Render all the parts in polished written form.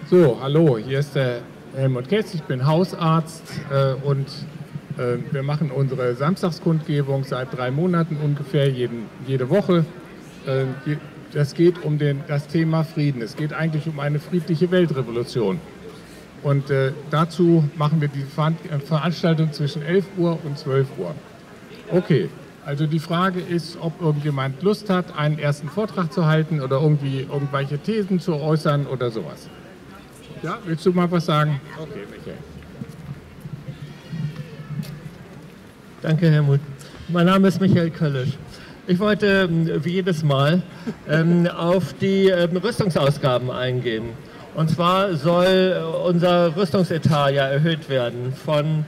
So, hallo, hier ist der Helmut Ketz, ich bin Hausarzt und wir machen unsere Samstagskundgebung seit 3 Monaten ungefähr, jede Woche. Das geht um das Thema Frieden. Es geht eigentlich um eine friedliche Weltrevolution. Und dazu machen wir die Veranstaltung zwischen 11 Uhr und 12 Uhr. Okay, also die Frage ist, ob irgendjemand Lust hat, einen ersten Vortrag zu halten oder irgendwelche Thesen zu äußern oder sowas. Ja, willst du mal was sagen? Okay, Michael. Danke, Helmut. Mein Name ist Michael Köllisch. Ich wollte, wie jedes Mal, auf die Rüstungsausgaben eingehen. Und zwar soll unser Rüstungsetat ja erhöht werden von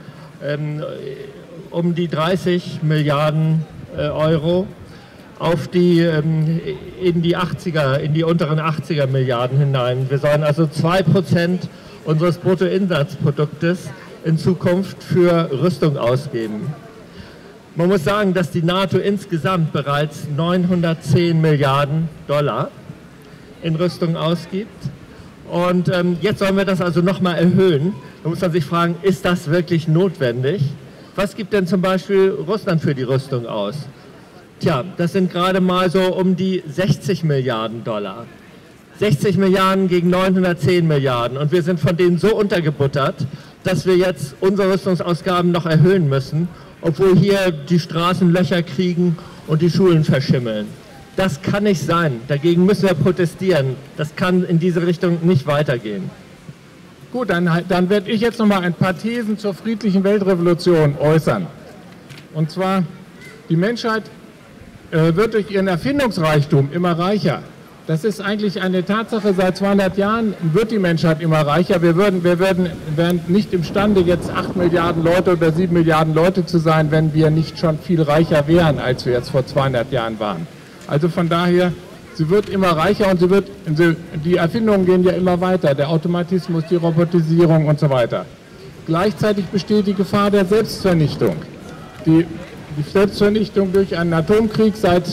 um die 30 Milliarden Euro auf in die unteren 80er Milliarden hinein. Wir sollen also 2% unseres Bruttoinlandsproduktes in Zukunft für Rüstung ausgeben. Man muss sagen, dass die NATO insgesamt bereits 910 Milliarden Dollar in Rüstung ausgibt. Und jetzt sollen wir das also nochmal erhöhen. Da muss man sich fragen, ist das wirklich notwendig? Was gibt denn zum Beispiel Russland für die Rüstung aus? Tja, das sind gerade mal so um die 60 Milliarden Dollar. 60 Milliarden gegen 910 Milliarden. Und wir sind von denen so untergebuttert, dass wir jetzt unsere Rüstungsausgaben noch erhöhen müssen, obwohl hier die Straßen Löcher kriegen und die Schulen verschimmeln. Das kann nicht sein. Dagegen müssen wir protestieren. Das kann in diese Richtung nicht weitergehen. Gut, dann werde ich jetzt noch mal ein paar Thesen zur friedlichen Weltrevolution äußern. Und zwar, die Menschheit wird durch ihren Erfindungsreichtum immer reicher. Das ist eigentlich eine Tatsache. Seit 200 Jahren wird die Menschheit immer reicher. Wir wären nicht imstande, jetzt 8 Milliarden Leute oder 7 Milliarden Leute zu sein, wenn wir nicht schon viel reicher wären, als wir jetzt vor 200 Jahren waren. Also von daher, sie wird immer reicher und die Erfindungen gehen ja immer weiter. Der Automatismus, die Robotisierung und so weiter. Gleichzeitig besteht die Gefahr der Selbstvernichtung. Die Selbstvernichtung durch einen Atomkrieg,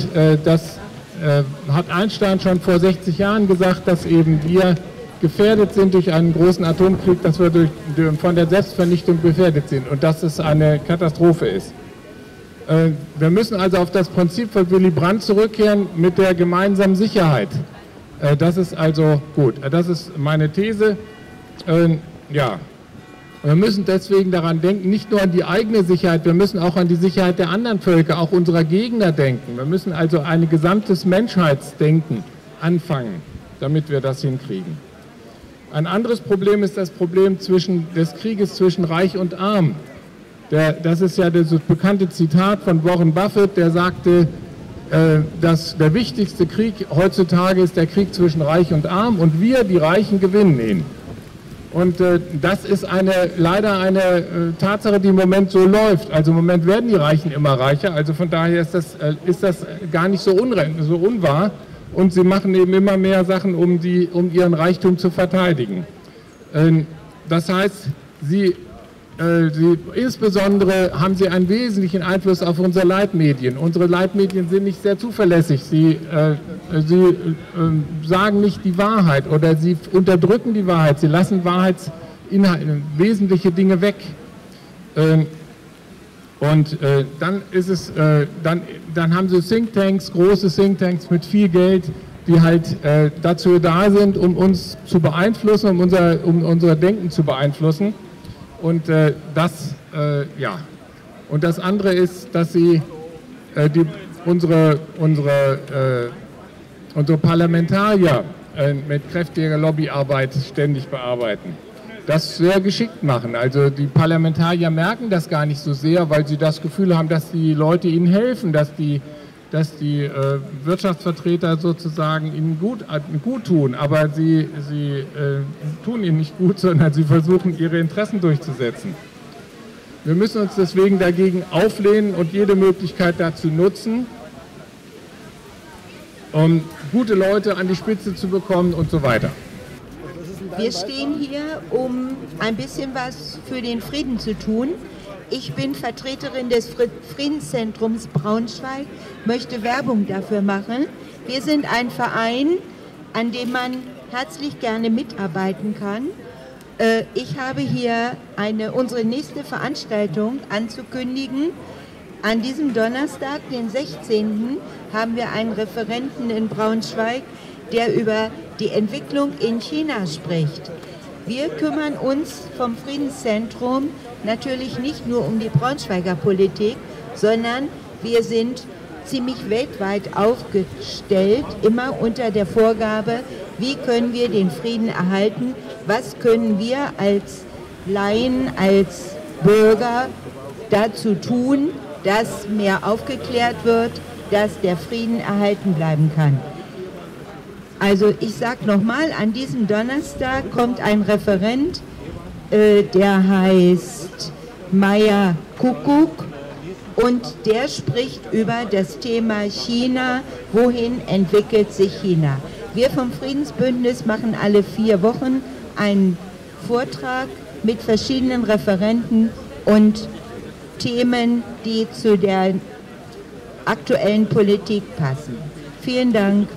hat Einstein schon vor 60 Jahren gesagt, dass eben wir gefährdet sind durch einen großen Atomkrieg, dass wir von der Selbstvernichtung gefährdet sind und dass es eine Katastrophe ist. Wir müssen also auf das Prinzip von Willy Brandt zurückkehren mit der gemeinsamen Sicherheit. Das ist also gut. Das ist meine These. Ja. Wir müssen deswegen daran denken, nicht nur an die eigene Sicherheit, wir müssen auch an die Sicherheit der anderen Völker, auch unserer Gegner denken. Wir müssen also ein gesamtes Menschheitsdenken anfangen, damit wir das hinkriegen. Ein anderes Problem ist das Problem des Krieges zwischen Reich und Arm. Das ist ja das bekannte Zitat von Warren Buffett, der sagte, dass der wichtigste Krieg heutzutage ist der Krieg zwischen Reich und Arm und wir, die Reichen, gewinnen ihn. Und das ist leider eine Tatsache, die im Moment so läuft. Also im Moment werden die Reichen immer reicher. Also von daher ist das gar nicht so unwahr. Und sie machen eben immer mehr Sachen, um ihren Reichtum zu verteidigen. Das heißt, insbesondere haben sie einen wesentlichen Einfluss auf unsere Leitmedien. Unsere Leitmedien sind nicht sehr zuverlässig. Sie sagen nicht die Wahrheit oder sie unterdrücken die Wahrheit. Sie lassen wesentliche Dinge weg. Dann haben sie Thinktanks, große Thinktanks mit viel Geld, die halt dazu da sind, um uns zu beeinflussen, um unser Denken zu beeinflussen. Und Und das andere ist, dass sie unsere Parlamentarier mit kräftiger Lobbyarbeit ständig bearbeiten. Das sehr geschickt machen. Also die Parlamentarier merken das gar nicht so sehr, weil sie das Gefühl haben, dass die Leute ihnen helfen, dass die Wirtschaftsvertreter sozusagen ihnen gut tun, aber sie tun ihnen nicht gut, sondern sie versuchen, ihre Interessen durchzusetzen. Wir müssen uns deswegen dagegen auflehnen und jede Möglichkeit dazu nutzen, um gute Leute an die Spitze zu bekommen und so weiter. Wir stehen hier, um ein bisschen was für den Frieden zu tun. Ich bin Vertreterin des Friedenszentrums Braunschweig, möchte Werbung dafür machen. Wir sind ein Verein, an dem man herzlich gerne mitarbeiten kann. Ich habe hier unsere nächste Veranstaltung anzukündigen. An diesem Donnerstag, den 16., haben wir einen Referenten in Braunschweig, der über die Entwicklung in China spricht. Wir kümmern uns vom Friedenszentrum natürlich nicht nur um die Braunschweiger Politik, sondern wir sind ziemlich weltweit aufgestellt, immer unter der Vorgabe, wie können wir den Frieden erhalten, was können wir als Laien, als Bürger dazu tun, dass mehr aufgeklärt wird, dass der Frieden erhalten bleiben kann. Also ich sage nochmal, an diesem Donnerstag kommt ein Referent, der heißt Meier Kuckuck, und der spricht über das Thema China, wohin entwickelt sich China. Wir vom Friedensbündnis machen alle 4 Wochen einen Vortrag mit verschiedenen Referenten und Themen, die zu der aktuellen Politik passen. Vielen Dank.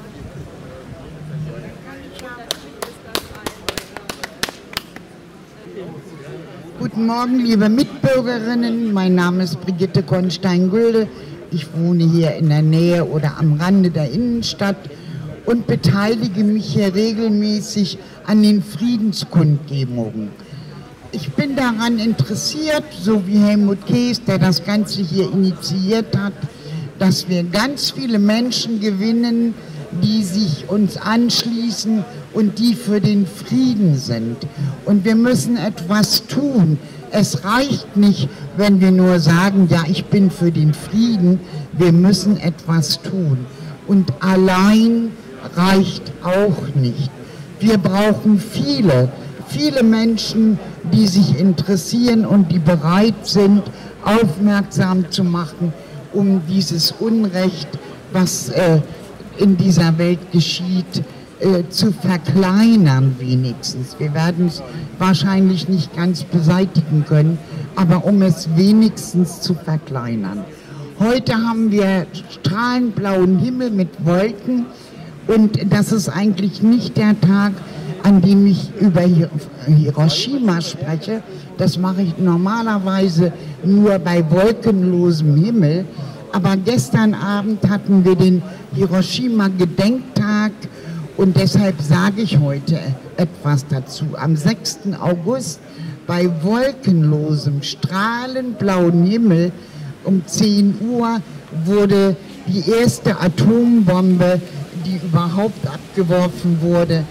Guten Morgen, liebe Mitbürgerinnen. Mein Name ist Brigitte Kornstein-Gülde. Ich wohne hier in der Nähe oder am Rande der Innenstadt und beteilige mich hier regelmäßig an den Friedenskundgebungen. Ich bin daran interessiert, so wie Helmut Kees, der das Ganze hier initiiert hat, dass wir ganz viele Menschen gewinnen, die sich uns anschließen und die für den Frieden sind. Und wir müssen etwas tun. Es reicht nicht, wenn wir nur sagen, ja, ich bin für den Frieden. Wir müssen etwas tun. Und allein reicht auch nicht. Wir brauchen viele Menschen, die sich interessieren und die bereit sind, aufmerksam zu machen, um dieses Unrecht, was in dieser Welt geschieht, zu verkleinern wenigstens. Wir werden es wahrscheinlich nicht ganz beseitigen können, aber um es wenigstens zu verkleinern. Heute haben wir strahlend blauen Himmel mit Wolken und das ist eigentlich nicht der Tag, an dem ich über Hiroshima spreche. Das mache ich normalerweise nur bei wolkenlosem Himmel. Aber gestern Abend hatten wir den Hiroshima-Gedenktag und deshalb sage ich heute etwas dazu. Am 6. August bei wolkenlosem, strahlend blauen Himmel um 10 Uhr wurde die erste Atombombe, die überhaupt abgeworfen wurde,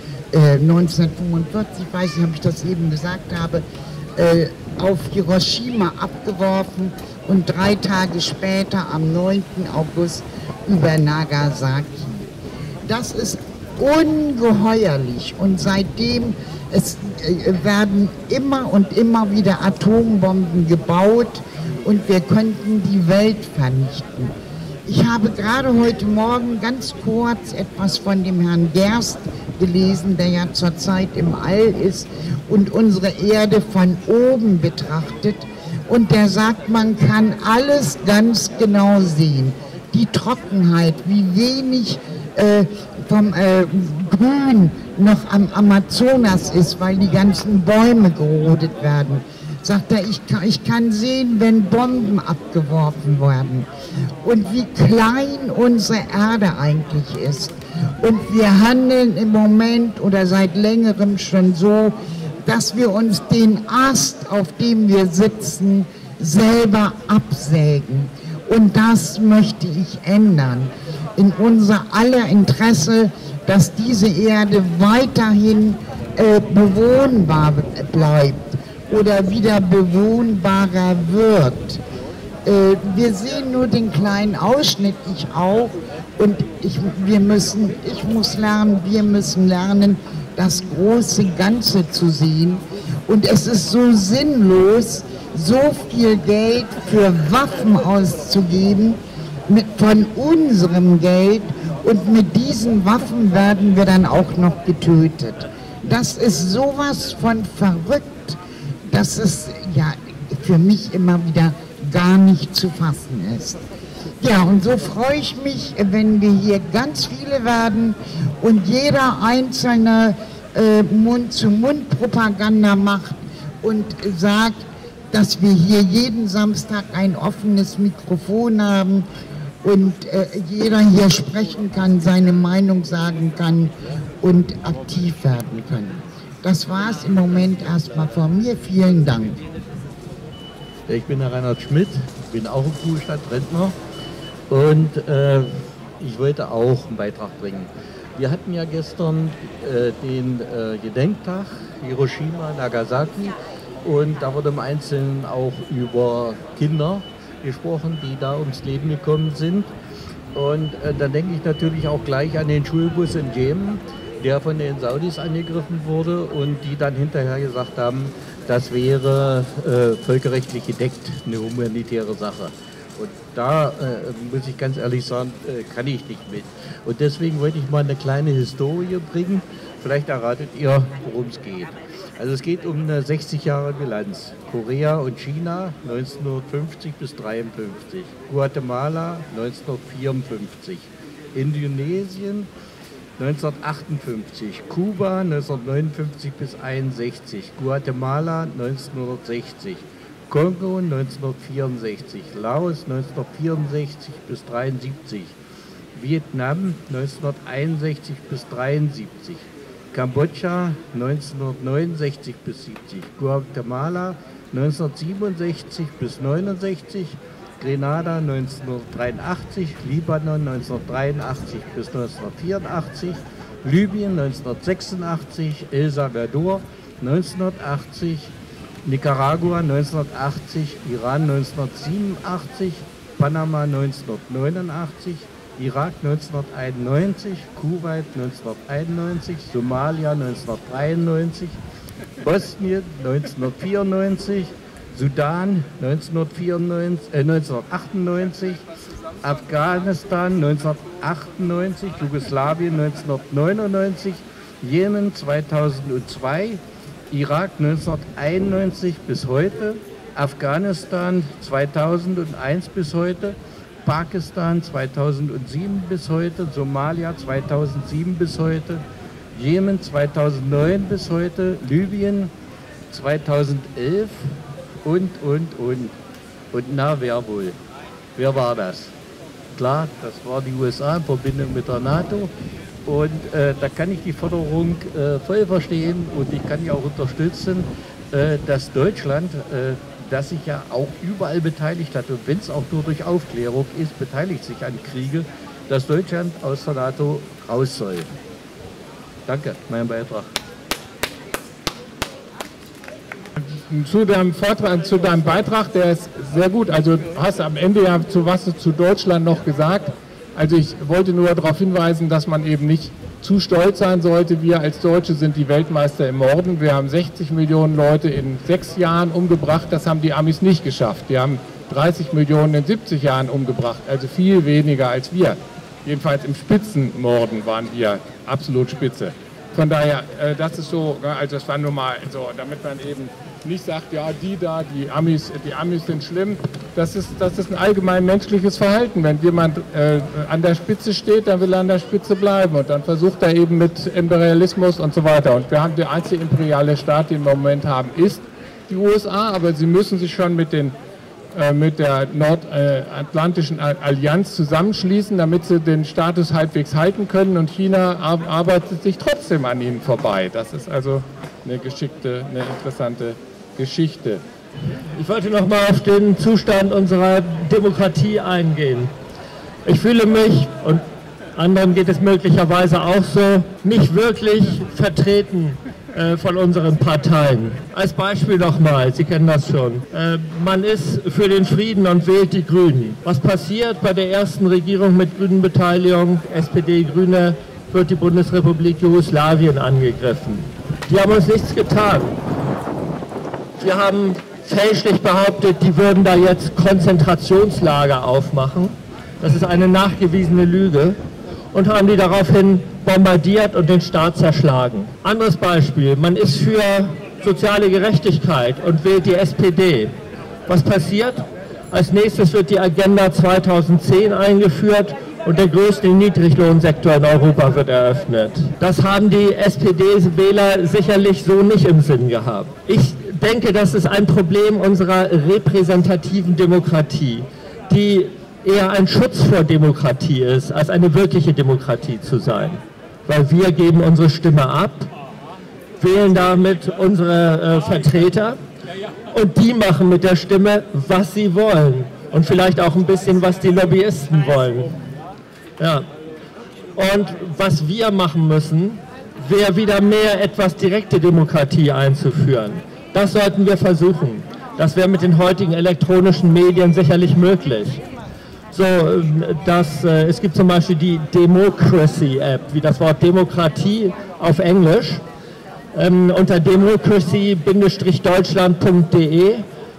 1945, ich weiß nicht, ob ich das eben gesagt habe, auf Hiroshima abgeworfen und 3 Tage später, am 9. August, über Nagasaki. Das ist ungeheuerlich und seitdem werden immer und immer wieder Atombomben gebaut und wir könnten die Welt vernichten. Ich habe gerade heute Morgen ganz kurz etwas von dem Herrn Gerst gelesen, der ja zurzeit im All ist und unsere Erde von oben betrachtet. Und der sagt, man kann alles ganz genau sehen. Die Trockenheit, wie wenig vom Grün noch am Amazonas ist, weil die ganzen Bäume gerodet werden. Sagt er, ich kann sehen, wenn Bomben abgeworfen werden und wie klein unsere Erde eigentlich ist. Und wir handeln im Moment oder seit längerem schon so, dass wir uns den Ast, auf dem wir sitzen, selber absägen. Und das möchte ich ändern. In unser aller Interesse, dass diese Erde weiterhin bewohnbar bleibt oder wieder bewohnbarer wird. Wir sehen nur den kleinen Ausschnitt, ich auch, und wir müssen lernen, das große Ganze zu sehen. Und es ist so sinnlos, so viel Geld für Waffen auszugeben, von unserem Geld, und mit diesen Waffen werden wir dann auch noch getötet. Das ist sowas von verrückt, dass es ja für mich immer wieder gar nicht zu fassen ist. Ja, und so freue ich mich, wenn wir hier ganz viele werden und jeder Einzelne Mund-zu-Mund-Propaganda macht und sagt, dass wir hier jeden Samstag ein offenes Mikrofon haben und jeder hier sprechen kann, seine Meinung sagen kann und aktiv werden kann. Das war es im Moment erstmal von mir. Vielen Dank. Ich bin der Reinhard Schmidt, bin auch im Ruhestand, Rentner und ich wollte auch einen Beitrag bringen. Wir hatten ja gestern den Gedenktag Hiroshima, Nagasaki und da wurde im Einzelnen auch über Kinder gesprochen, die da ums Leben gekommen sind. Und dann denke ich natürlich auch gleich an den Schulbus in Jemen, der von den Saudis angegriffen wurde und die dann hinterher gesagt haben, das wäre völkerrechtlich gedeckt, eine humanitäre Sache. Und da muss ich ganz ehrlich sagen, kann ich nicht mit. Und deswegen wollte ich mal eine kleine Historie bringen. Vielleicht erratet ihr, worum es geht. Also es geht um eine 60 Jahre Bilanz. Korea und China 1950 bis 1953. Guatemala 1954. Indonesien 1958. Kuba 1959 bis 1961. Guatemala 1960. Kongo 1964, Laos 1964 bis 1973, Vietnam 1961 bis 1973, Kambodscha 1969 bis 70, Guatemala 1967 bis 1969, Grenada 1983, Libanon 1983 bis 1984, Libyen 1986, El Salvador 1980, Nicaragua 1980, Iran 1987, Panama 1989, Irak 1991, Kuwait 1991, Somalia 1993, Bosnien 1994, Sudan 1998, Afghanistan 1998, Jugoslawien 1999, Jemen 2002, Irak 1991 bis heute, Afghanistan 2001 bis heute, Pakistan 2007 bis heute, Somalia 2007 bis heute, Jemen 2009 bis heute, Libyen 2011 und. Und na, wer wohl? Wer war das? Klar, das war die USA in Verbindung mit der NATO. Und da kann ich die Forderung voll verstehen und ich kann die auch unterstützen, dass Deutschland, das sich ja auch überall beteiligt hat und wenn es auch nur durch Aufklärung ist, beteiligt sich an Kriege, dass Deutschland aus der NATO raus soll. Danke, mein Beitrag. Zu deinem Vortrag, zu deinem Beitrag, der ist sehr gut. Also du hast am Ende ja was zu Deutschland noch gesagt. Also ich wollte nur darauf hinweisen, dass man eben nicht zu stolz sein sollte. Wir als Deutsche sind die Weltmeister im Morden. Wir haben 60 Millionen Leute in 6 Jahren umgebracht. Das haben die Amis nicht geschafft. Die haben 30 Millionen in 70 Jahren umgebracht. Also viel weniger als wir. Jedenfalls im Spitzenmorden waren wir absolut Spitze. Von daher, das ist so, also das war nur mal so, damit man eben nicht sagt, ja, die Amis sind schlimm. Das ist ein allgemein menschliches Verhalten. Wenn jemand an der Spitze steht, dann will er an der Spitze bleiben und dann versucht er eben mit Imperialismus und so weiter. Und wir haben der einzige imperiale Staat, den wir im Moment haben, ist die USA, aber sie müssen sich schon mit der Nordatlantischen Allianz zusammenschließen, damit sie den Status halbwegs halten können und China arbeitet sich trotzdem an ihnen vorbei. Das ist also eine interessante Geschichte. Ich wollte noch mal auf den Zustand unserer Demokratie eingehen. Ich fühle mich, und anderen geht es möglicherweise auch so, nicht wirklich vertreten von unseren Parteien. Als Beispiel nochmal, Sie kennen das schon. Man ist für den Frieden und wählt die Grünen. Was passiert bei der ersten Regierung mit grünen Beteiligung, SPD, Grüne, wird die Bundesrepublik Jugoslawien angegriffen. Die haben uns nichts getan. Wir haben fälschlich behauptet, die würden da jetzt Konzentrationslager aufmachen. Das ist eine nachgewiesene Lüge. Und haben die daraufhin bombardiert und den Staat zerschlagen. Anderes Beispiel, man ist für soziale Gerechtigkeit und wählt die SPD. Was passiert? Als nächstes wird die Agenda 2010 eingeführt und der größte Niedriglohnsektor in Europa wird eröffnet. Das haben die SPD-Wähler sicherlich so nicht im Sinn gehabt. Ich denke, das ist ein Problem unserer repräsentativen Demokratie, die eher ein Schutz vor Demokratie ist, als eine wirkliche Demokratie zu sein. Weil wir geben unsere Stimme ab, wählen damit unsere Vertreter und die machen mit der Stimme, was sie wollen und vielleicht auch ein bisschen, was die Lobbyisten wollen. Ja. Und was wir machen müssen, wäre wieder mehr etwas direkte Demokratie einzuführen. Das sollten wir versuchen. Das wäre mit den heutigen elektronischen Medien sicherlich möglich. So, es gibt zum Beispiel die Democracy-App, wie das Wort Demokratie auf Englisch. Unter democracy-deutschland.de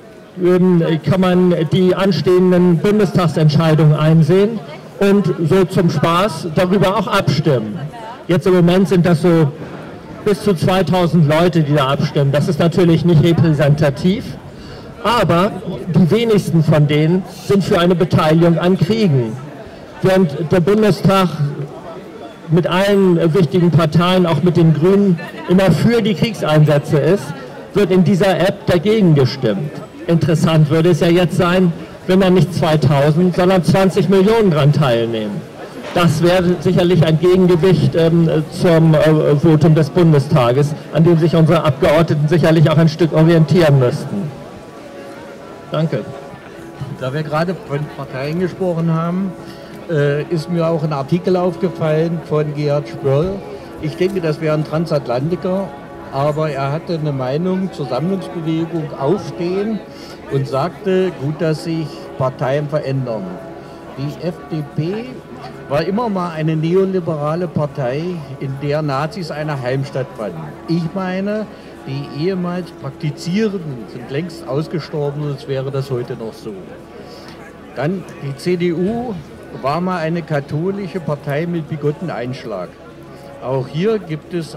kann man die anstehenden Bundestagsentscheidungen einsehen und so zum Spaß darüber auch abstimmen. Jetzt im Moment sind das so bis zu 2000 Leute, die da abstimmen. Das ist natürlich nicht repräsentativ, aber die wenigsten von denen sind für eine Beteiligung an Kriegen. Während der Bundestag mit allen wichtigen Parteien, auch mit den Grünen, immer für die Kriegseinsätze ist, wird in dieser App dagegen gestimmt. Interessant würde es ja jetzt sein, wenn da nicht 2000, sondern 20 Millionen dran teilnehmen. Das wäre sicherlich ein Gegengewicht zum Votum des Bundestages, an dem sich unsere Abgeordneten sicherlich auch ein Stück orientieren müssten. Danke. Da wir gerade von Parteien gesprochen haben, ist mir auch ein Artikel aufgefallen von Gerhard Spörl. Ich denke, das wäre ein Transatlantiker, aber er hatte eine Meinung zur Sammlungsbewegung Aufstehen und sagte, gut, dass sich Parteien verändern. Die FDP war immer mal eine neoliberale Partei, in der Nazis eine Heimstatt fanden. Ich meine, die ehemals Praktizierenden sind längst ausgestorben, sonst wäre das heute noch so. Dann die CDU war mal eine katholische Partei mit bigotten Einschlag. Auch hier gibt es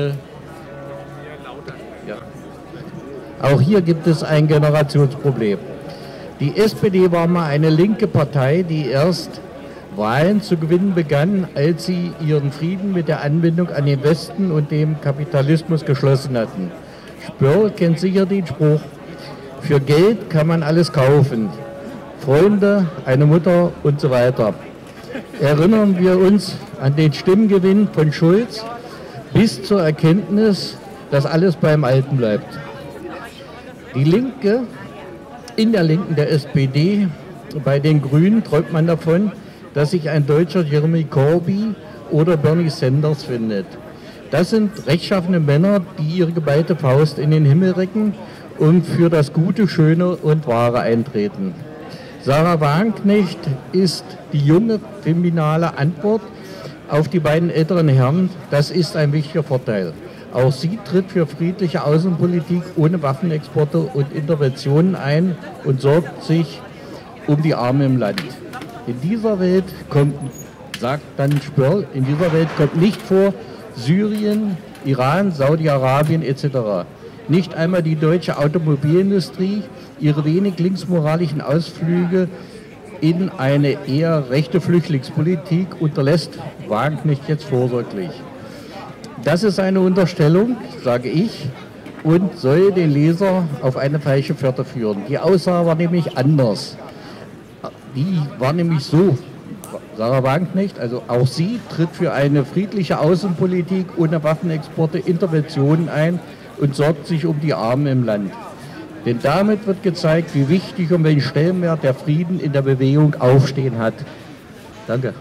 ein Generationsproblem. Die SPD war mal eine linke Partei, die erst Wahlen zu gewinnen begann, als sie ihren Frieden mit der Anbindung an den Westen und dem Kapitalismus geschlossen hatten. Spörl kennt sicher den Spruch, für Geld kann man alles kaufen. Freunde, eine Mutter und so weiter. Erinnern wir uns an den Stimmengewinn von Schulz bis zur Erkenntnis, dass alles beim Alten bleibt. Die Linke, in der Linken der SPD, bei den Grünen träumt man davon, dass sich ein deutscher Jeremy Corbyn oder Bernie Sanders findet. Das sind rechtschaffene Männer, die ihre geballte Faust in den Himmel recken und für das Gute, Schöne und Wahre eintreten. Sarah Wagenknecht ist die junge, feminale Antwort auf die beiden älteren Herren. Das ist ein wichtiger Vorteil. Auch sie tritt für friedliche Außenpolitik ohne Waffenexporte und Interventionen ein und sorgt sich um die Armen im Land. In dieser Welt kommt, sagt dann Spörl, in dieser Welt kommt nicht vor Syrien, Iran, Saudi-Arabien etc. Nicht einmal die deutsche Automobilindustrie ihre wenig linksmoralischen Ausflüge in eine eher rechte Flüchtlingspolitik unterlässt Wagenknecht jetzt vorsorglich. Das ist eine Unterstellung, sage ich, und soll den Leser auf eine falsche Fährte führen. Die Aussage war nämlich anders. Die war nämlich so, Sarah Wagenknecht, also auch sie tritt für eine friedliche Außenpolitik ohne Waffenexporte, Interventionen ein und sorgt sich um die Armen im Land. Denn damit wird gezeigt, wie wichtig und welchen Stellenwert der Frieden in der Bewegung Aufstehen hat. Danke.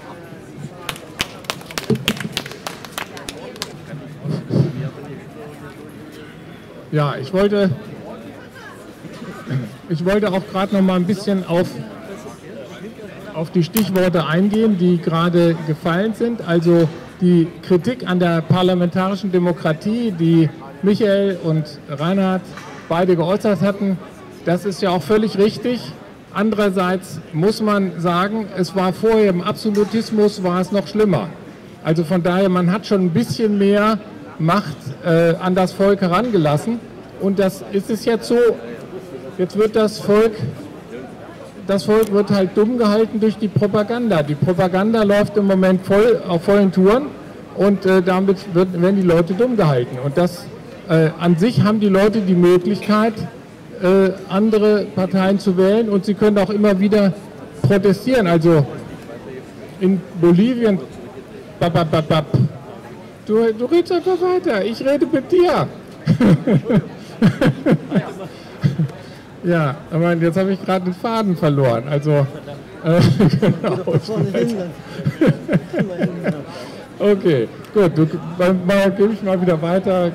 Ja, ich wollte auch gerade noch mal ein bisschen auf die Stichworte eingehen, die gerade gefallen sind. Also die Kritik an der parlamentarischen Demokratie, die Michael und Reinhard beide geäußert hatten, das ist ja auch völlig richtig. Andererseits muss man sagen, es war vorher im Absolutismus war es noch schlimmer. Also von daher, man hat schon ein bisschen mehr Macht an das Volk herangelassen. Und das ist es jetzt so, jetzt wird das Volk das Volk wird halt dumm gehalten durch die Propaganda. Die Propaganda läuft im Moment auf vollen Touren und damit werden die Leute dumm gehalten. Und das an sich haben die Leute die Möglichkeit, andere Parteien zu wählen und sie können auch immer wieder protestieren. Also in Bolivien, du redest einfach weiter, ich rede mit dir. Ja, aber jetzt habe ich gerade den Faden verloren. Also, genau. Okay, gut, gebe ich mal wieder weiter.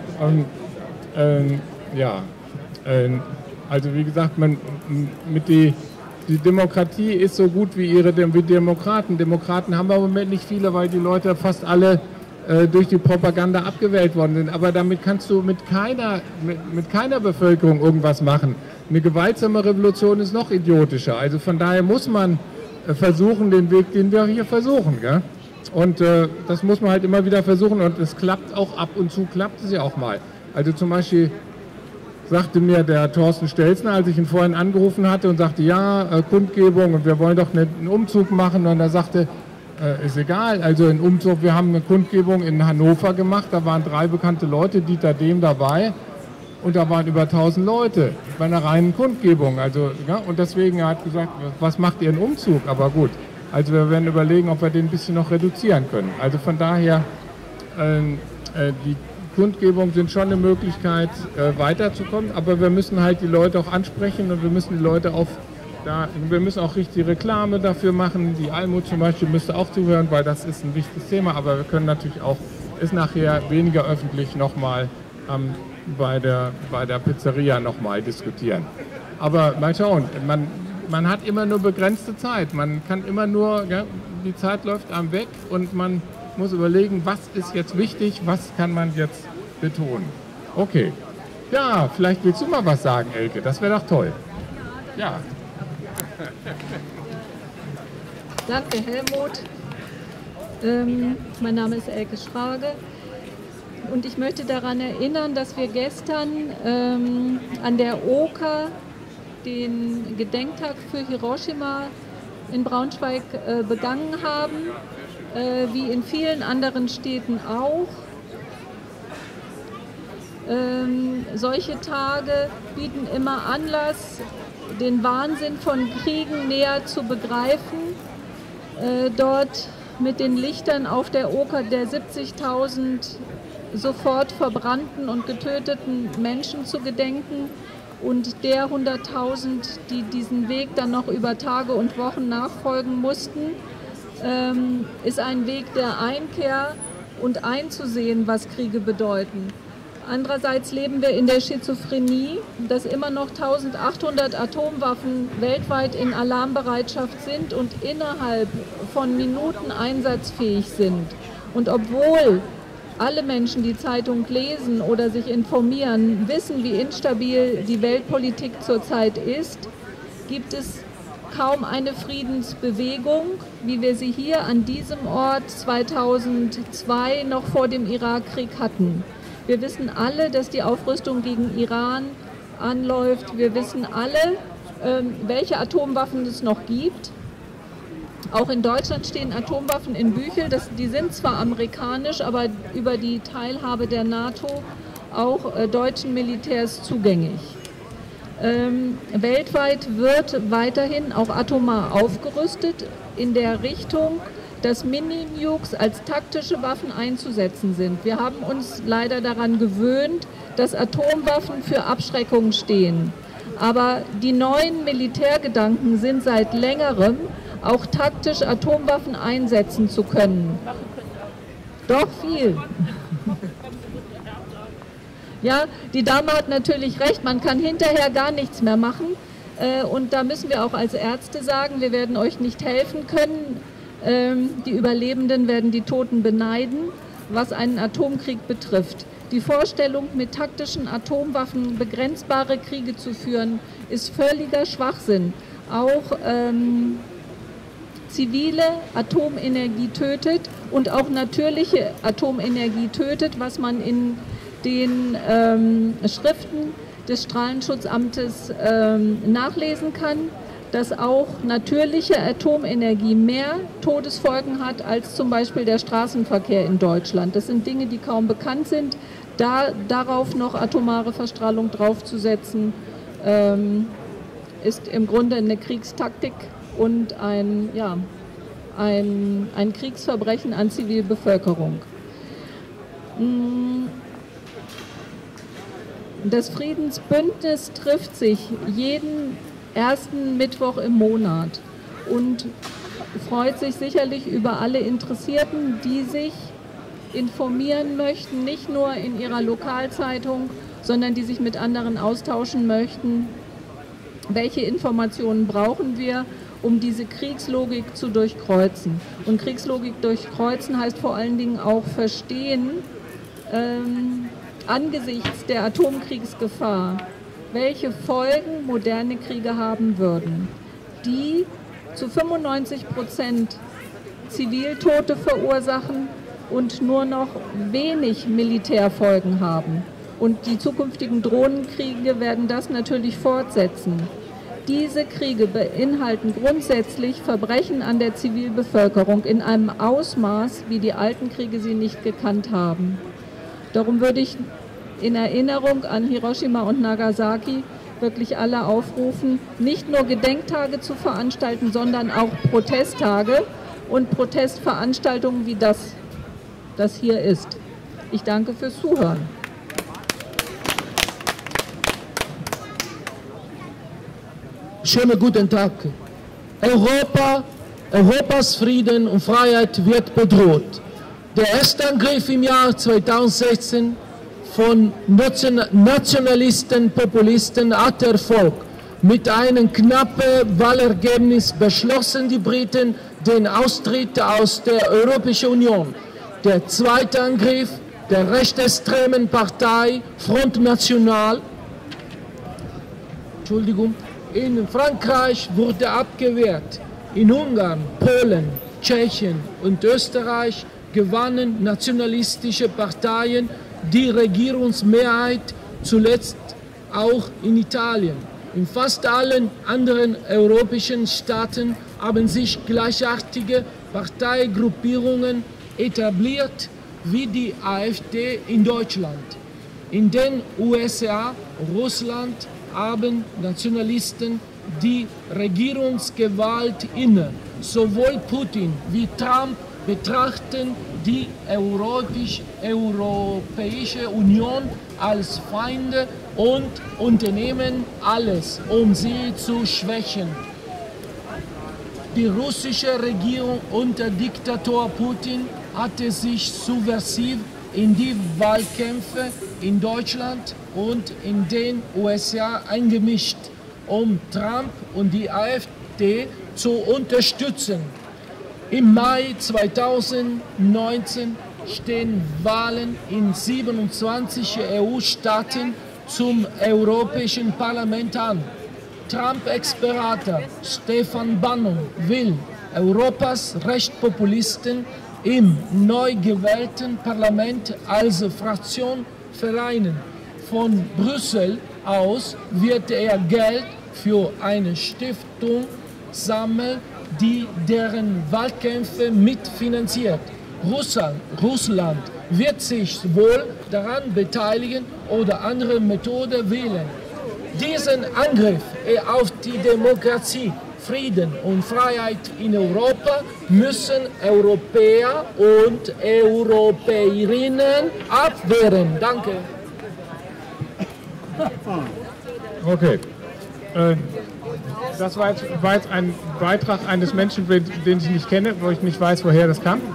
Also wie gesagt, die Demokratie ist so gut wie wie Demokraten. Demokraten haben wir im Moment nicht viele, weil die Leute fast alle durch die Propaganda abgewählt worden sind. Aber damit kannst du mit keiner Bevölkerung irgendwas machen. Eine gewaltsame Revolution ist noch idiotischer. Also von daher muss man versuchen, den Weg, den wir hier versuchen. Gell? Und das muss man halt immer wieder versuchen. Und es klappt auch ab und zu, klappt es ja auch mal. Also zum Beispiel sagte mir der Thorsten Stelzner, als ich ihn vorhin angerufen hatte und sagte, ja, Kundgebung und wir wollen doch einen Umzug machen. Und er sagte, ist egal, also ein Umzug, wir haben eine Kundgebung in Hannover gemacht, da waren 3 bekannte Leute, Dieter Dehm dabei und da waren über 1000 Leute bei einer reinen Kundgebung. Also, ja, und deswegen hat er gesagt, was macht ihr einen Umzug? Aber gut, also wir werden überlegen, ob wir den ein bisschen noch reduzieren können. Also von daher, die Kundgebungen sind schon eine Möglichkeit, weiterzukommen, aber wir müssen halt die Leute auch ansprechen und wir müssen die Leute wir müssen auch richtige Reklame dafür machen. Die Almut zum Beispiel müsste auch zuhören, weil das ist ein wichtiges Thema, aber wir können natürlich auch, ist nachher weniger öffentlich nochmal bei der Pizzeria nochmal diskutieren. Aber mal schauen, man hat immer nur begrenzte Zeit, man kann immer nur, ja, die Zeit läuft einem weg und man muss überlegen, was ist jetzt wichtig, was kann man jetzt betonen. Okay, ja, vielleicht willst du mal was sagen, Elke, das wäre doch toll. Ja. Danke, Helmut. Mein Name ist Elke Schrage und ich möchte daran erinnern, dass wir gestern an der Oker den Gedenktag für Hiroshima in Braunschweig begangen haben, wie in vielen anderen Städten auch. Solche Tage bieten immer Anlass, den Wahnsinn von Kriegen näher zu begreifen. Dort mit den Lichtern auf der Oker der 70.000 sofort verbrannten und getöteten Menschen zu gedenken und der 100.000, die diesen Weg dann noch über Tage und Wochen nachfolgen mussten, ist ein Weg der Einkehr und einzusehen, was Kriege bedeuten. Andererseits leben wir in der Schizophrenie, dass immer noch 1800 Atomwaffen weltweit in Alarmbereitschaft sind und innerhalb von Minuten einsatzfähig sind. Und obwohl alle Menschen, die Zeitung lesen oder sich informieren, wissen, wie instabil die Weltpolitik zurzeit ist, gibt es kaum eine Friedensbewegung, wie wir sie hier an diesem Ort 2002 noch vor dem Irakkrieg hatten. Wir wissen alle, dass die Aufrüstung gegen Iran anläuft. Wir wissen alle, welche Atomwaffen es noch gibt. Auch in Deutschland stehen Atomwaffen in Büchel. Die sind zwar amerikanisch, aber über die Teilhabe der NATO auch deutschen Militärs zugänglich. Weltweit wird weiterhin auch atomar aufgerüstet in der Richtung, dass Mini-Nukes als taktische Waffen einzusetzen sind. Wir haben uns leider daran gewöhnt, dass Atomwaffen für Abschreckung stehen. Aber die neuen Militärgedanken sind seit längerem, auch taktisch Atomwaffen einsetzen zu können. Doch viel. Ja, die Dame hat natürlich recht, man kann hinterher gar nichts mehr machen. Und da müssen wir auch als Ärzte sagen, wir werden euch nicht helfen können. Die Überlebenden werden die Toten beneiden, was einen Atomkrieg betrifft. Die Vorstellung, mit taktischen Atomwaffen begrenzbare Kriege zu führen, ist völliger Schwachsinn. Auch zivile Atomenergie tötet und auch natürliche Atomenergie tötet, was man in den Schriften des Strahlenschutzamtes nachlesen kann. dass auch natürliche Atomenergie mehr Todesfolgen hat als zum Beispiel der Straßenverkehr in Deutschland. Das sind Dinge, die kaum bekannt sind. Darauf noch atomare Verstrahlung draufzusetzen, ist im Grunde eine Kriegstaktik und ein Kriegsverbrechen an Zivilbevölkerung. Das Friedensbündnis trifft sich jeden ersten Mittwoch im Monat und freut sich sicherlich über alle Interessierten, die sich informieren möchten, nicht nur in ihrer Lokalzeitung, sondern die sich mit anderen austauschen möchten. Welche Informationen brauchen wir, um diese Kriegslogik zu durchkreuzen? Und Kriegslogik durchkreuzen heißt vor allen Dingen auch verstehen, angesichts der Atomkriegsgefahr, welche Folgen moderne Kriege haben würden, die zu 95% Ziviltote verursachen und nur noch wenig Militärfolgen haben. Und die zukünftigen Drohnenkriege werden das natürlich fortsetzen. Diese Kriege beinhalten grundsätzlich Verbrechen an der Zivilbevölkerung in einem Ausmaß, wie die alten Kriege sie nicht gekannt haben. Darum würde ich in Erinnerung an Hiroshima und Nagasaki wirklich alle aufrufen, nicht nur Gedenktage zu veranstalten, sondern auch Protesttage und Protestveranstaltungen wie das hier ist. Ich danke fürs Zuhören. Schönen guten Tag. Europas Frieden und Freiheit wird bedroht. Der erste Angriff im Jahr 2016 von Nationalisten, Populisten hat Erfolg. Mit einem knappen Wahlergebnis beschlossen die Briten den Austritt aus der Europäischen Union. Der zweite Angriff der rechtsextremen Partei Front National in Frankreich wurde abgewehrt. In Ungarn, Polen, Tschechien und Österreich gewannen nationalistische Parteien die Regierungsmehrheit, zuletzt auch in Italien. In fast allen anderen europäischen Staaten haben sich gleichartige Parteigruppierungen etabliert wie die AfD in Deutschland. In den USA, Russland haben Nationalisten die Regierungsgewalt inne. Sowohl Putin wie Trump betrachten die Europäische Union als Feinde und unternehmen alles, um sie zu schwächen. Die russische Regierung unter Diktator Putin hatte sich subversiv in die Wahlkämpfe in Deutschland und in den USA eingemischt, um Trump und die AfD zu unterstützen. Im Mai 2019 stehen Wahlen in 27 EU-Staaten zum Europäischen Parlament an. Trump-Ex-Berater Stefan Bannon will Europas Rechtspopulisten im neu gewählten Parlament als Fraktion vereinen. Von Brüssel aus wird er Geld für eine Stiftung sammeln, die deren Wahlkämpfe mitfinanziert. Russland wird sich wohl daran beteiligen oder andere Methode wählen. Diesen Angriff auf die Demokratie, Frieden und Freiheit in Europa müssen Europäer und Europäerinnen abwehren. Danke. Okay. Das war jetzt ein Beitrag eines Menschen, den ich nicht kenne, wo ich nicht weiß, woher das kam.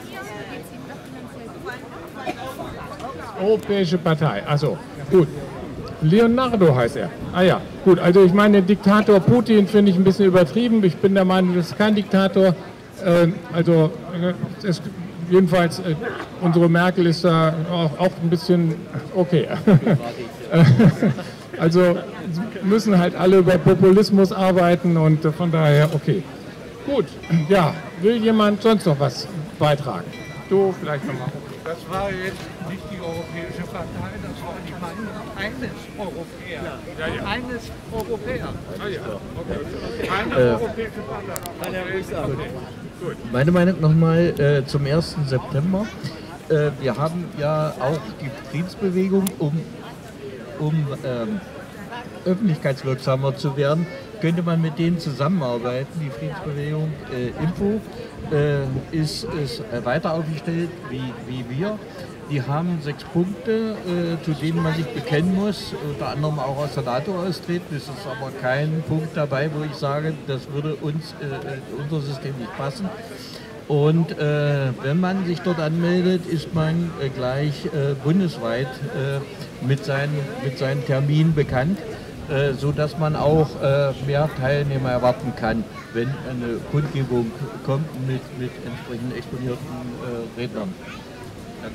Europäische Partei, also gut. Leonardo heißt er. Ah ja, gut, also ich meine, Diktator Putin finde ich ein bisschen übertrieben. Ich bin der Meinung, das ist kein Diktator. Jedenfalls, unsere Merkel ist da auch ein bisschen okay. Also müssen halt alle über Populismus arbeiten und von daher okay. Gut, ja, will jemand sonst noch was beitragen? Du vielleicht nochmal. Das war jetzt nicht die Europäische Partei, das war die Meinung eines Europäers. Ja. Eines Europäers. Ah, ja. Okay. Keine Europäische Partei. Okay. Meine Meinung nochmal zum 1. September. Wir haben ja auch die Friedensbewegung, um öffentlichkeitswirksamer zu werden, könnte man mit denen zusammenarbeiten. Die Friedensbewegung Info ist weiter aufgestellt wie wir. Die haben 6 Punkte, zu denen man sich bekennen muss, unter anderem auch aus der NATO austreten. Es ist aber kein Punkt dabei, wo ich sage, das würde uns unser System nicht passen. Und wenn man sich dort anmeldet, ist man gleich bundesweit mit seinen Terminen bekannt, sodass man auch mehr Teilnehmer erwarten kann, wenn eine Kundgebung kommt mit entsprechend exponierten Rednern. Danke.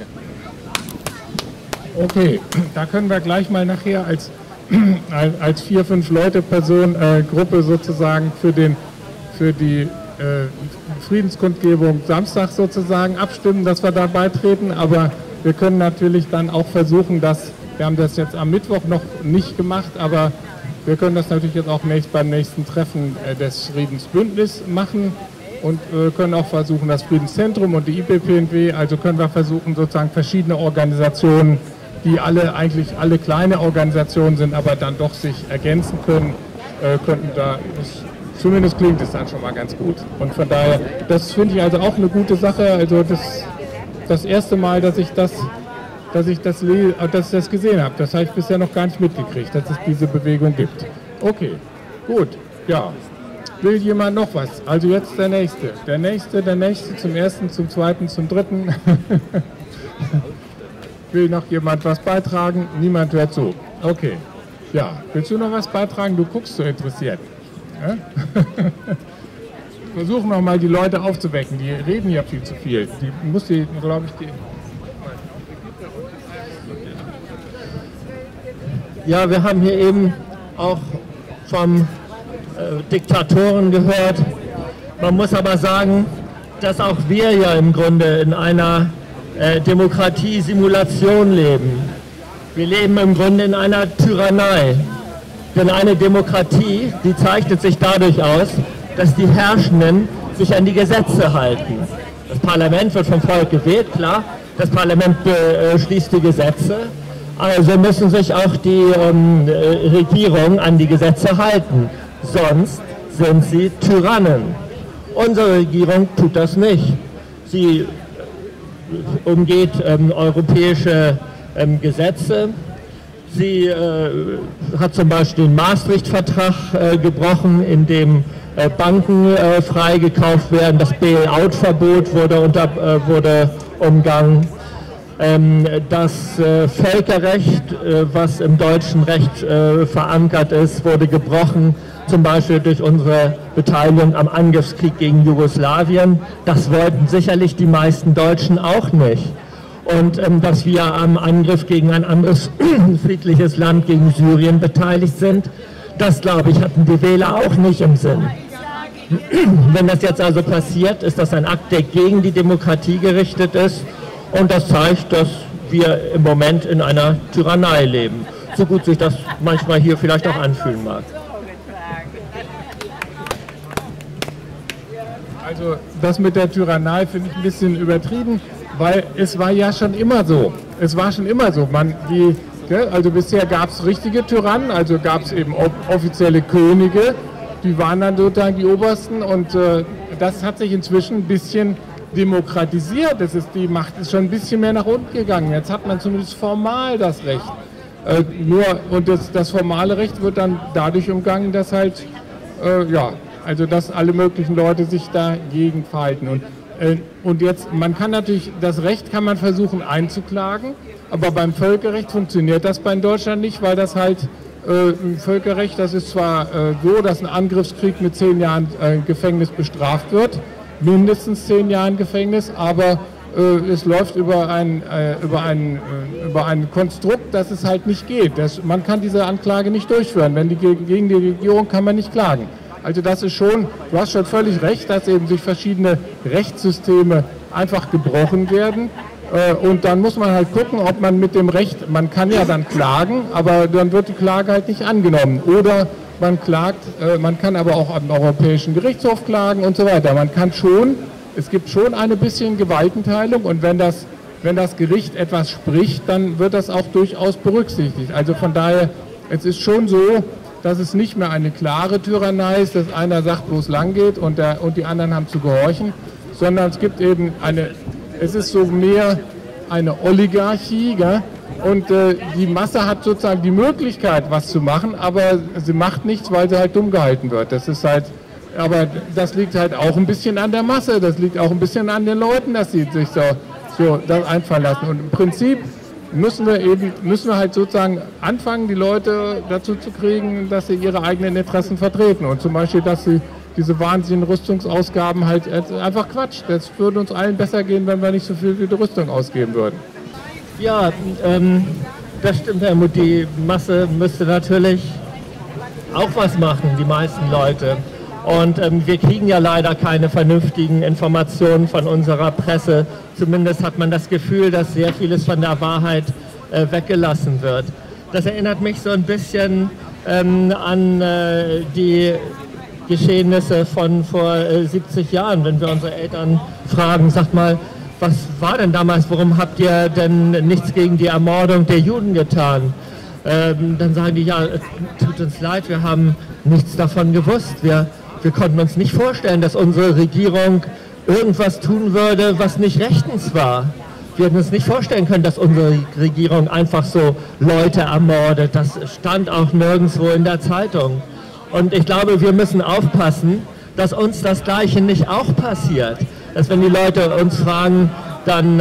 Okay, da können wir gleich mal nachher als 4, 5 Leute Gruppe sozusagen für die Friedenskundgebung Samstag sozusagen abstimmen, dass wir da beitreten, aber wir können natürlich dann auch versuchen, wir haben das jetzt am Mittwoch noch nicht gemacht, aber wir können das natürlich jetzt auch beim nächsten Treffen des Friedensbündnisses machen und können auch versuchen, das Friedenszentrum und die IPPNW, also können wir versuchen, sozusagen verschiedene Organisationen, die eigentlich alle kleine Organisationen sind, aber dann doch sich ergänzen können, könnten da, zumindest klingt es dann schon mal ganz gut. Und von daher, das finde ich also auch eine gute Sache, also das erste Mal, dass ich das gesehen habe. Das habe ich bisher noch gar nicht mitgekriegt, dass es diese Bewegung gibt. Okay, gut, ja. Will jemand noch was? Also jetzt der Nächste. Der Nächste zum Ersten, zum Zweiten, zum Dritten. Will noch jemand was beitragen? Niemand hört zu. Okay. Ja, willst du noch was beitragen? Du guckst so interessiert. Ja? Versuchen noch mal die Leute aufzuwecken. Die reden ja viel zu viel. Die muss die, glaube ich, Ja, wir haben hier eben auch vom Diktatoren gehört. Man muss aber sagen, dass auch wir ja im Grunde in einer Demokratiesimulation leben. Wir leben im Grunde in einer Tyrannei. Denn eine Demokratie, die zeichnet sich dadurch aus, dass die Herrschenden sich an die Gesetze halten. Das Parlament wird vom Volk gewählt, klar. Das Parlament beschließt die Gesetze. Also müssen sich auch die Regierungen an die Gesetze halten. Sonst sind sie Tyrannen. Unsere Regierung tut das nicht. Sie umgeht europäische Gesetze. Sie hat zum Beispiel den Maastricht-Vertrag gebrochen, in dem Banken freigekauft werden. Das Bail-out-Verbot wurde umgangen. Das Völkerrecht, was im deutschen Recht verankert ist, wurde gebrochen, zum Beispiel durch unsere Beteiligung am Angriffskrieg gegen Jugoslawien. Das wollten sicherlich die meisten Deutschen auch nicht. Und dass wir am Angriff gegen ein anderes friedliches Land, gegen Syrien, beteiligt sind, das, glaube ich, hatten die Wähler auch nicht im Sinn. Wenn das jetzt also passiert, ist das ein Akt, der gegen die Demokratie gerichtet ist. Und das zeigt, dass wir im Moment in einer Tyrannei leben. So gut sich das manchmal hier vielleicht auch anfühlen mag. Also das mit der Tyrannei finde ich ein bisschen übertrieben, weil es war ja schon immer so. Es war schon immer so. Also bisher gab es richtige Tyrannen, also gab es eben offizielle Könige, die waren dann sozusagen die Obersten und das hat sich inzwischen ein bisschen demokratisiert. Die Macht ist schon ein bisschen mehr nach unten gegangen. Jetzt hat man zumindest formal das Recht. Und das formale Recht wird dann dadurch umgangen, dass halt, dass alle möglichen Leute sich dagegen verhalten. Und jetzt, man kann natürlich, das Recht kann man versuchen einzuklagen, aber beim Völkerrecht funktioniert das in Deutschland nicht, weil das halt Völkerrecht, das ist zwar so, dass ein Angriffskrieg mit 10 Jahren Gefängnis bestraft wird, mindestens 10 Jahren Gefängnis, aber es läuft über ein Konstrukt, dass es halt nicht geht. Man kann diese Anklage nicht durchführen. Gegen die Regierung kann man nicht klagen. Also das ist schon, du hast schon völlig recht, dass eben sich verschiedene Rechtssysteme einfach gebrochen werden. Und dann muss man halt gucken, ob man mit dem Recht, man kann ja dann klagen, aber dann wird die Klage halt nicht angenommen. Oder man klagt, man kann aber auch am Europäischen Gerichtshof klagen und so weiter. Man kann schon, es gibt schon eine bisschen Gewaltenteilung und wenn das Gericht etwas spricht, dann wird das auch durchaus berücksichtigt. Also von daher, es ist schon so, dass es nicht mehr eine klare Tyrannei ist, dass einer sagt, wo es lang geht und die anderen haben zu gehorchen, sondern es gibt eben es ist so mehr eine Oligarchie, gell? Und die Masse hat sozusagen die Möglichkeit, was zu machen, aber sie macht nichts, weil sie halt dumm gehalten wird. Das ist halt, aber das liegt halt auch ein bisschen an der Masse, das liegt auch ein bisschen an den Leuten, dass sie sich so das einfallen lassen. Und im Prinzip müssen wir halt sozusagen anfangen, die Leute dazu zu kriegen, dass sie ihre eigenen Interessen vertreten. Und zum Beispiel, dass sie diese wahnsinnigen Rüstungsausgaben halt einfach Quatsch. Das würde uns allen besser gehen, wenn wir nicht so viel für die Rüstung ausgeben würden. Ja, das stimmt, Helmut. Die Masse müsste natürlich auch was machen, die meisten Leute. Und wir kriegen ja leider keine vernünftigen Informationen von unserer Presse. Zumindest hat man das Gefühl, dass sehr vieles von der Wahrheit weggelassen wird. Das erinnert mich so ein bisschen an die Geschehnisse von vor 70 Jahren, wenn wir unsere Eltern fragen, sagt mal, was war denn damals, warum habt ihr denn nichts gegen die Ermordung der Juden getan? Dann sagen die, ja, tut uns leid, wir haben nichts davon gewusst. Wir konnten uns nicht vorstellen, dass unsere Regierung irgendwas tun würde, was nicht rechtens war. Wir hätten uns nicht vorstellen können, dass unsere Regierung einfach so Leute ermordet. Das stand auch nirgendwo in der Zeitung. Und ich glaube, wir müssen aufpassen, dass uns das Gleiche nicht auch passiert. Dass wenn die Leute uns fragen, dann,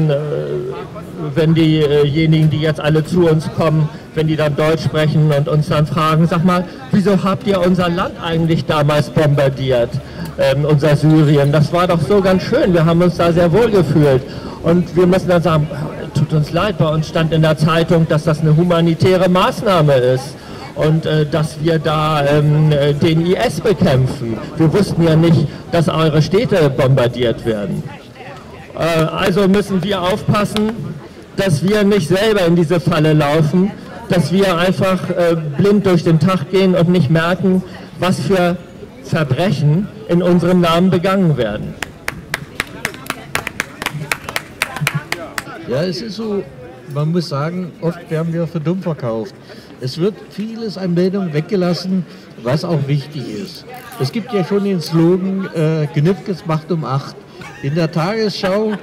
wenn diejenigen, die jetzt alle zu uns kommen, wenn die dann Deutsch sprechen und uns dann fragen, sag mal, wieso habt ihr unser Land eigentlich damals bombardiert, unser Syrien? Das war doch so ganz schön, wir haben uns da sehr wohl gefühlt. Und wir müssen dann sagen, tut uns leid, bei uns stand in der Zeitung, dass das eine humanitäre Maßnahme ist. Und dass wir da den IS bekämpfen. Wir wussten ja nicht, dass eure Städte bombardiert werden. Also müssen wir aufpassen, dass wir nicht selber in diese Falle laufen, dass wir einfach blind durch den Tag gehen und nicht merken, was für Verbrechen in unserem Namen begangen werden. Ja, es ist so, man muss sagen, oft werden wir für dumm verkauft. Es wird vieles an Meldungen weggelassen, was auch wichtig ist. Es gibt ja schon den Slogan, Gnifkes macht um 8. In der Tagesschau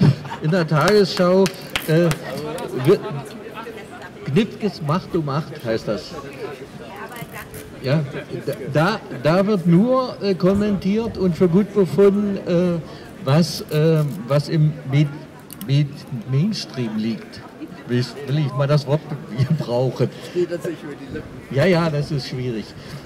Gnifkes macht um 8 heißt das. Ja, da wird nur kommentiert und für gut befunden, was im Mainstream liegt. Will ich mal das Wort brauchen. Ja, das ist schwierig.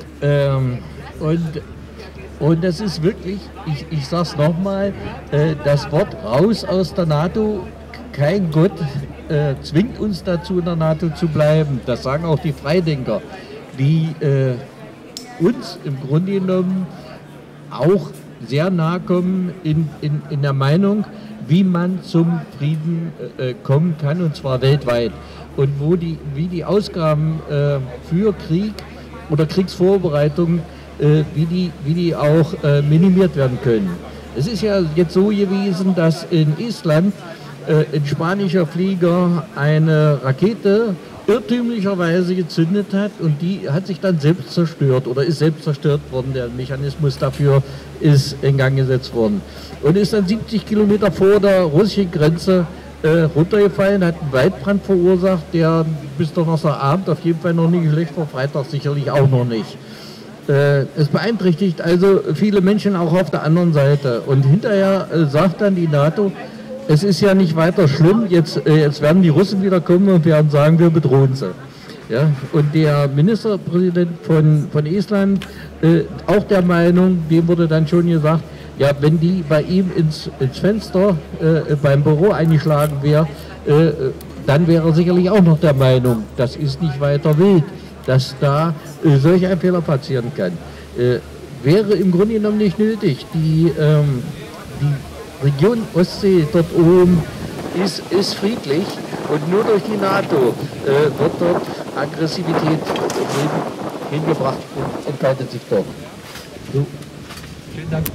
Und das ist wirklich, ich sag's nochmal, das Wort raus aus der NATO, kein Gott zwingt uns dazu, in der NATO zu bleiben. Das sagen auch die Freidenker, die uns im Grunde genommen auch sehr nahe kommen in der Meinung, wie man zum Frieden kommen kann, und zwar weltweit. Und wie die Ausgaben für Krieg oder Kriegsvorbereitung, wie die auch minimiert werden können. Es ist ja jetzt so gewesen, dass in Island ein spanischer Flieger eine Rakete irrtümlicherweise gezündet hat und die hat sich dann selbst zerstört oder ist selbst zerstört worden. Der Mechanismus dafür ist in Gang gesetzt worden und ist dann 70 Kilometer vor der russischen Grenze runtergefallen, hat einen Waldbrand verursacht, der bis Donnerstagabend auf jeden Fall noch nicht schlecht war, Freitag sicherlich auch noch nicht. Es beeinträchtigt also viele Menschen auch auf der anderen Seite und hinterher sagt dann die NATO, es ist ja nicht weiter schlimm, jetzt werden die Russen wieder kommen und werden sagen, wir bedrohen sie. Ja? Und der Ministerpräsident von Island, auch der Meinung, dem wurde dann schon gesagt, ja, wenn die bei ihm ins Fenster beim Büro eingeschlagen wäre, dann wäre er sicherlich auch noch der Meinung, das ist nicht weiter wild, dass da solch ein Fehler passieren kann. Wäre im Grunde genommen nicht nötig. Die Region Ostsee dort oben ist friedlich und nur durch die NATO wird dort Aggressivität hingebracht und entfaltet sich dort. So. Vielen Dank.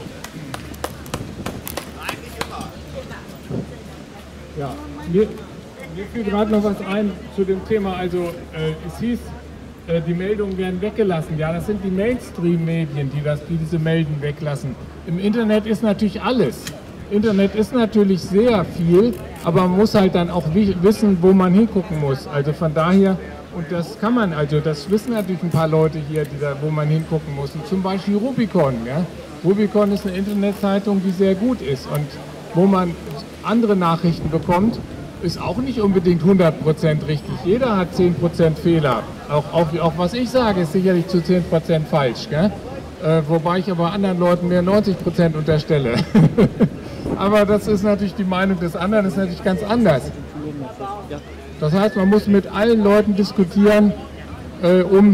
Ja, mir fiel gerade noch was ein zu dem Thema. Also es hieß, die Meldungen werden weggelassen. Ja, das sind die Mainstream-Medien, die diese Melden weglassen. Im Internet ist natürlich alles. Internet ist natürlich sehr viel, aber man muss halt dann auch wissen, wo man hingucken muss. Also von daher, und das kann man, also das wissen natürlich ein paar Leute hier, wo man hingucken muss. Und zum Beispiel Rubicon. Ja? Rubicon ist eine Internetzeitung, die sehr gut ist und wo man andere Nachrichten bekommt, ist auch nicht unbedingt 100% richtig. Jeder hat 10% Fehler. Auch was ich sage, ist sicherlich zu 10% falsch. Gell? Wobei ich aber anderen Leuten mehr 90% unterstelle. Aber das ist natürlich die Meinung des anderen, ist natürlich ganz anders. Das heißt, man muss mit allen Leuten diskutieren, um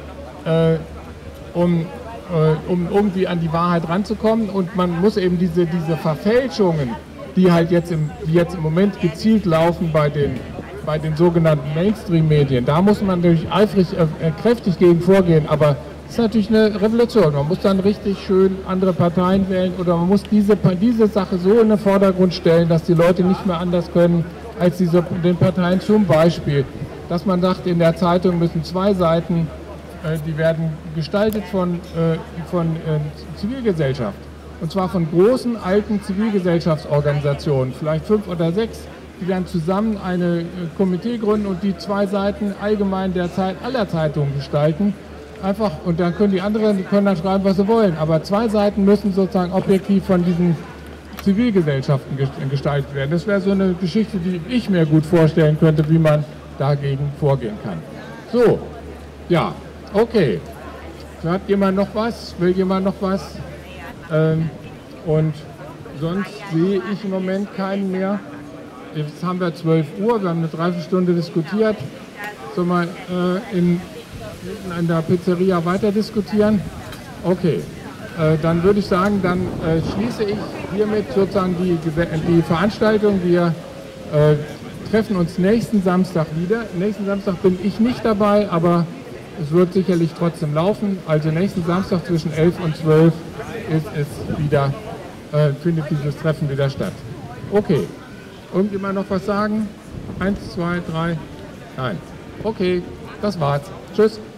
irgendwie an die Wahrheit ranzukommen. Und man muss eben diese Verfälschungen, die halt jetzt im Moment gezielt laufen bei den sogenannten Mainstream-Medien, da muss man natürlich eifrig, kräftig gegen vorgehen, aber das ist natürlich eine Revolution. Man muss dann richtig schön andere Parteien wählen oder man muss diese Sache so in den Vordergrund stellen, dass die Leute nicht mehr anders können als den Parteien, zum Beispiel, dass man sagt, in der Zeitung müssen 2 Seiten, die werden gestaltet von Zivilgesellschaft. Und zwar von großen, alten Zivilgesellschaftsorganisationen, vielleicht 5 oder 6, die dann zusammen eine Komitee gründen und die 2 Seiten allgemein aller Zeitungen gestalten. Einfach, und dann können die anderen, die können dann schreiben, was sie wollen. Aber 2 Seiten müssen sozusagen objektiv von diesen Zivilgesellschaften gestaltet werden. Das wäre so eine Geschichte, die ich mir gut vorstellen könnte, wie man dagegen vorgehen kann. So, ja, okay. Hat jemand noch was? Will jemand noch was? Und sonst sehe ich im Moment keinen mehr. Jetzt haben wir 12 Uhr, wir haben eine Dreiviertelstunde diskutiert. Sollen wir in der Pizzeria weiter diskutieren? Okay, dann würde ich sagen, dann schließe ich hiermit sozusagen die Veranstaltung. Wir treffen uns nächsten Samstag wieder. Nächsten Samstag bin ich nicht dabei, aber es wird sicherlich trotzdem laufen. Also nächsten Samstag zwischen 11 und 12 findet dieses Treffen wieder statt. Okay, irgendjemand noch was sagen? 1, 2, 3? Nein. Okay, das war's. Tschüss.